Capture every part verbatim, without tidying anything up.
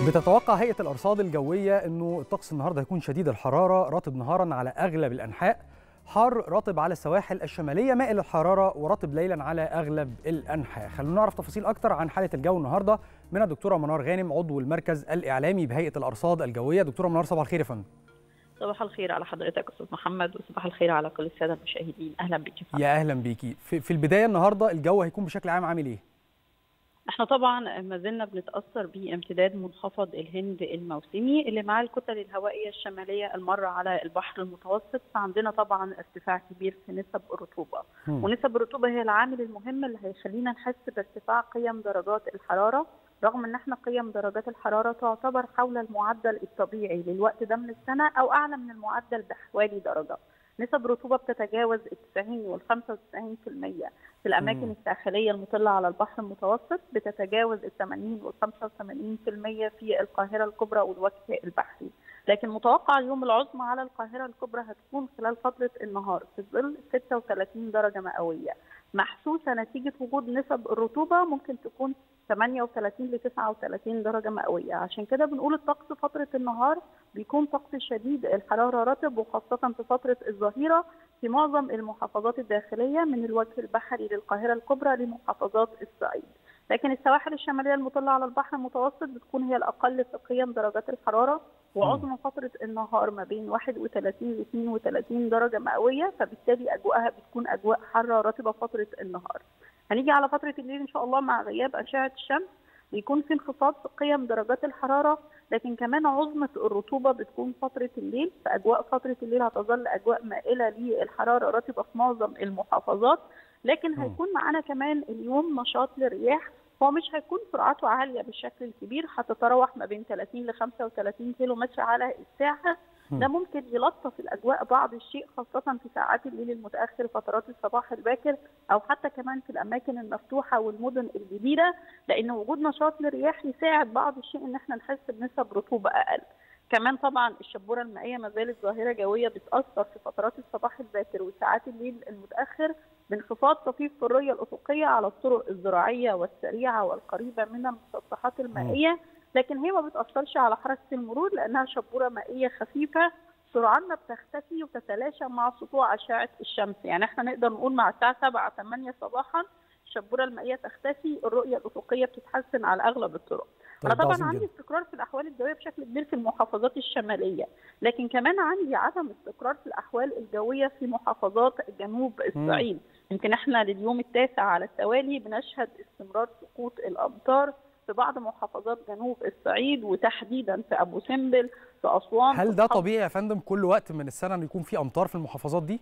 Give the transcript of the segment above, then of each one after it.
بتتوقع هيئة الأرصاد الجوية أنه الطقس النهارده هيكون شديد الحرارة، رطب نهارا على أغلب الأنحاء، حار رطب على السواحل الشمالية، مائل الحرارة ورطب ليلا على أغلب الأنحاء. خلونا نعرف تفاصيل أكتر عن حالة الجو النهارده من الدكتورة منار غانم عضو المركز الإعلامي بهيئة الأرصاد الجوية. دكتورة منار، صباح الخير يا فندم. صباح الخير على حضرتك استاذ محمد، وصباح الخير على كل الساده المشاهدين. اهلا بيكي. يا اهلا بيكي. في, في البدايه النهارده الجو هيكون بشكل عام عامل ايه؟ احنا طبعا ما زلنا بنتاثر بامتداد منخفض الهند الموسمي اللي معاه الكتل الهوائيه الشماليه الماره على البحر المتوسط، فعندنا طبعا ارتفاع كبير في نسب الرطوبه، م. ونسب الرطوبه هي العامل المهم اللي هيخلينا نحس بارتفاع قيم درجات الحراره، رغم ان احنا قيم درجات الحراره تعتبر حول المعدل الطبيعي للوقت ده من السنه او اعلى من المعدل بحوالي درجه. نسب رطوبه بتتجاوز التسعين والخمسة وتسعين في المية في الاماكن مم. الساحليه المطله على البحر المتوسط، بتتجاوز الثمانين والخمسة وثمانين في المية في القاهره الكبرى والوجه البحري. لكن متوقع اليوم العظمى على القاهره الكبرى هتكون خلال فتره النهار في ظل ستة وثلاثين درجه مئويه، محسوسه نتيجه وجود نسب الرطوبه ممكن تكون ثمانية وثلاثين لتسعة وثلاثين درجه مئويه. عشان كده بنقول الطقس فتره النهار بيكون طقس شديد الحراره رطب، وخاصه في فتره الظهيره في معظم المحافظات الداخليه من الوجه البحري للقاهره الكبرى لمحافظات الصعيد. لكن السواحل الشماليه المطله على البحر المتوسط بتكون هي الاقل في قيم درجات الحراره، وعظمى فتره النهار ما بين واحد وثلاثين ل اثنين وثلاثين درجه مئويه، فبالتالي اجواءها بتكون اجواء حاره رطبه فتره النهار. هنيجي على فتره الليل ان شاء الله مع غياب اشعه الشمس بيكون في انخفاض في قيم درجات الحراره، لكن كمان عظمه الرطوبه بتكون فتره الليل، فاجواء فتره الليل هتظل اجواء مائله للحراره رطبه في معظم المحافظات. لكن هيكون معانا كمان اليوم نشاط للرياح، هو مش هيكون سرعته عاليه بالشكل الكبير، هتتراوح ما بين ثلاثين ل خمسة وثلاثين كيلو متر على الساعه. ده ممكن يلطف الاجواء بعض الشيء، خاصه في ساعات الليل المتاخر، فترات الصباح الباكر، او حتى كمان في الاماكن المفتوحه والمدن الجديده، لان وجود نشاط للرياح يساعد بعض الشيء ان احنا نحس بنسب رطوبه اقل. كمان طبعا الشبوره المائيه ما زالت ظاهره جويه بتاثر في فترات الصباح الباكر وساعات الليل المتاخر بانخفاض طفيف في الرؤيه الافقيه على الطرق الزراعيه والسريعه والقريبه من المسطحات المائيه، لكن هي ما بتاثرش على حركه المرور لانها شبوره مائيه خفيفه، سرعانها بتختفي وتتلاشى مع سطوع اشعه الشمس. يعني احنا نقدر نقول مع الساعه سبعة ثمانية صباحا الشبوره المائيه تختفي، الرؤيه الافقيه بتتحسن على اغلب الطرق. طيب انا طبعا عندي استقرار في الاحوال الجويه بشكل كبير في المحافظات الشماليه، لكن كمان عندي عدم استقرار في الاحوال الجويه في محافظات جنوب الصعيد. يمكن احنا لليوم التاسع على التوالي بنشهد استمرار سقوط الامطار في بعض محافظات جنوب الصعيد، وتحديدا في ابو سمبل في اسوان. هل ده طبيعي يا فندم كل وقت من السنه ان يكون في امطار في المحافظات دي؟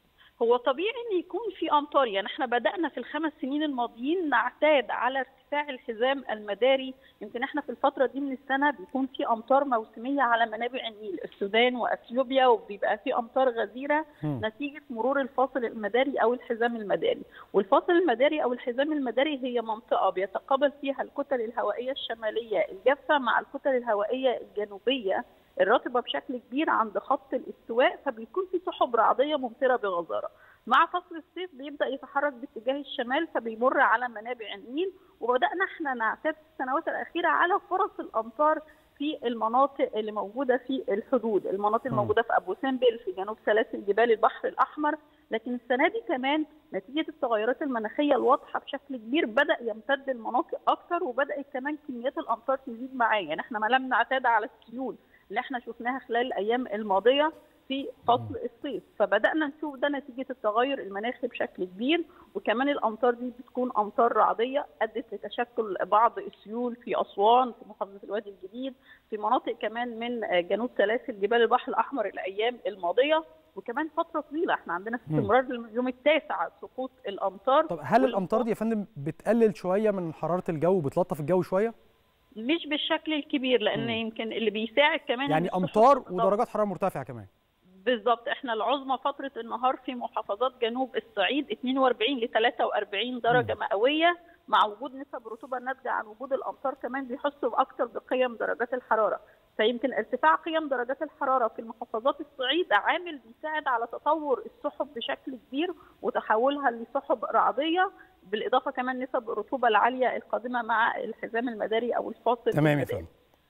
هو طبيعي ان يكون في امطار، يعني احنا بدانا في الخمس سنين الماضيين نعتاد على ارتفاع الحزام المداري. يمكن احنا في الفتره دي من السنه بيكون في امطار موسميه على منابع النيل، السودان واثيوبيا، وبيبقى في امطار غزيره م. نتيجه مرور الفاصل المداري او الحزام المداري. والفاصل المداري او الحزام المداري هي منطقه بيتقابل فيها الكتل الهوائيه الشماليه الجافه مع الكتل الهوائيه الجنوبيه الرطبه بشكل كبير عند خط الاستواء، فبيكون في سحب رعديه ممطره بغزاره. مع فصل الصيف بيبدا يتحرك باتجاه الشمال فبيمر على منابع النيل، وبدانا احنا نعتاد في السنوات الاخيره على فرص الامطار في المناطق اللي موجوده في الحدود، المناطق الموجوده في ابو سمبل في جنوب سلاسل جبال البحر الاحمر. لكن السنه دي كمان نتيجه التغيرات المناخيه الواضحه بشكل كبير بدا يمتد المناطق اكثر، وبدات كمان كميات الامطار تزيد معاه. يعني احنا ما لم نعتاد على السيول اللي احنا شفناها خلال الايام الماضيه في فصل الصيف، فبدانا نشوف ده نتيجه التغير المناخي بشكل كبير. وكمان الامطار دي بتكون امطار رعديه ادت لتشكل بعض السيول في اسوان، في محافظه الوادي الجديد، في مناطق كمان من جنوب سلاسل جبال البحر الاحمر الايام الماضيه. وكمان فتره طويله احنا عندنا استمرار اليوم التاسع سقوط الامطار. طب هل الامطار دي يا فندم بتقلل شويه من حراره الجو وبتلطف الجو شويه؟ مش بالشكل الكبير، لان م. يمكن اللي بيساعد كمان يعني امطار ودرجات حراره مرتفعه كمان. بالظبط، احنا العظمى فتره النهار في محافظات جنوب الصعيد اثنين وأربعين ل ثلاثة وأربعين درجه مئويه، مع وجود نسب رطوبه ناتجه عن وجود الامطار كمان بيحسوا اكثر بقيم درجات الحراره. فيمكن ارتفاع قيم درجات الحراره في المحافظات الصعيد عامل بيساعد على تطور السحب بشكل كبير وتحولها لسحب رعديه، بالاضافه كمان نسب الرطوبه العاليه القادمه مع الحزام المداري او الفاصل تمام المداري. يا فندم.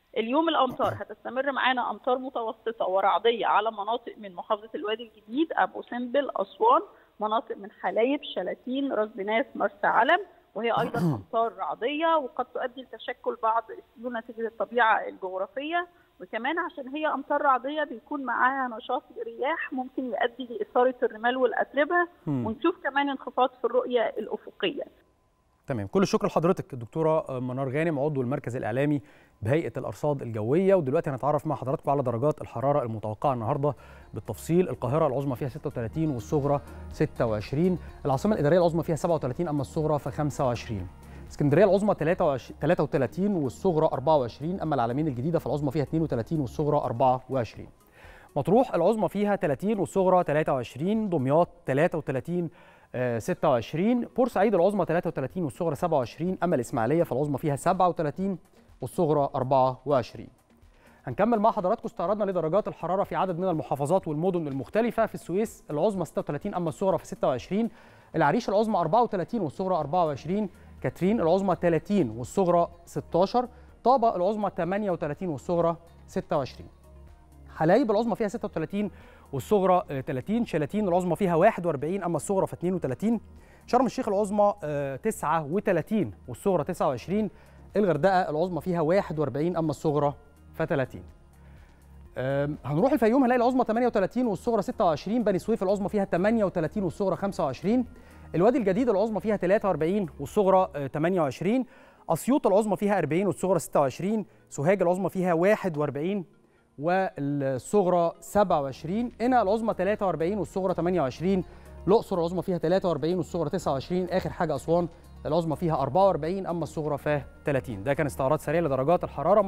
اليوم الامطار هتستمر معانا امطار متوسطه ورعديه على مناطق من محافظه الوادي الجديد، ابو سمبل، اسوان، مناطق من حلايب، شلاتين، راس بناس، مرسى علم، وهي ايضا امطار رعديه وقد تؤدي لتشكل بعض السيول نتيجه الطبيعه الجغرافيه، وكمان عشان هي امطار رعديه بيكون معاها نشاط رياح ممكن يؤدي لاثاره الرمال والاتربه، ونشوف كمان انخفاض في الرؤيه الافقيه. تمام، كل الشكر لحضرتك الدكتوره منار غانم عضو المركز الاعلامي بهيئه الارصاد الجويه. ودلوقتي هنتعرف مع حضراتكم على درجات الحراره المتوقعه النهارده بالتفصيل. القاهره العظمى فيها ستة وثلاثين والصغرى ستة وعشرين، العاصمه الاداريه العظمى فيها سبعة وثلاثين اما الصغرى ف خمسة وعشرين، اسكندريه العظمى ثلاثة وثلاثين والصغرى أربعة وعشرين، اما العلمين الجديده فالعظمى فيها اثنين وثلاثين والصغرى أربعة وعشرين، مطروح العظمى فيها ثلاثين والصغرى ثلاثة وعشرين، دمياط ثلاثة وثلاثين ستة وعشرين، بورسعيد العظمى ثلاثة وثلاثين والصغرى سبعة وعشرين، اما الاسماعيليه فالعظمى فيها سبعة وثلاثين والصغرى أربعة وعشرين. هنكمل مع حضراتكم استعراضنا لدرجات الحراره في عدد من المحافظات والمدن المختلفه. في السويس العظمى ستة وثلاثين اما الصغرى في ستة وعشرين، العريش العظمى أربعة وثلاثين والصغرى أربعة وعشرين، كاترين العظمى ثلاثين والصغرى ستة عشر، طابة العظمى ثمانية وثلاثين والصغرى ستة وعشرين، حلايب العظمى فيها ستة وثلاثين والصغرى ثلاثين، شلاتين العظمى فيها واحد وأربعين اما الصغرى في اثنين وثلاثين، شرم الشيخ العظمى تسعة وثلاثين والصغرى تسعة وعشرين، الغردقه العظمى فيها واحد وأربعين اما الصغرى في ثلاثين. هنروح الفيوم هنلاقي العظمى ثمانية وثلاثين والصغرى ستة وعشرين، بني سويف العظمى فيها ثمانية وثلاثين والصغرى خمسة وعشرين، الوادي الجديد العظمى فيها ثلاثة وأربعين والصغرى ثمانية وعشرين، اسيوط العظمى فيها أربعين والصغرى ستة وعشرين، سوهاج العظمى فيها واحد وأربعين والصغرى سبعة وعشرين، قنا العظمى ثلاثة وأربعين والصغرى ثمانية وعشرين، الاقصر العظمى فيها ثلاثة وأربعين والصغرى تسعة وعشرين، اخر حاجه اسوان العظمى فيها أربعة وأربعين اما الصغرى ف ثلاثين. ده كان استعراض سريع لدرجات الحراره.